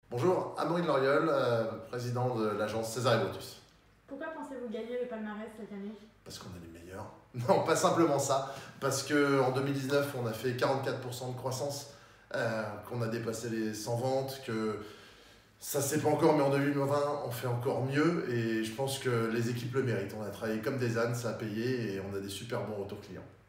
Bonjour, Amaury de Loriol, président de l'agence César et Brutus. Pourquoi pensez-vous gagner le palmarès cette année? Parce qu'on est les meilleurs. Non, pas simplement ça. Parce qu'en 2019, on a fait 44% de croissance, qu'on a dépassé les 100 ventes, que ça ne s'est pas encore, mais en 2020, on fait encore mieux. Et je pense que les équipes le méritent. On a travaillé comme des ânes, ça a payé et on a des super bons retours clients.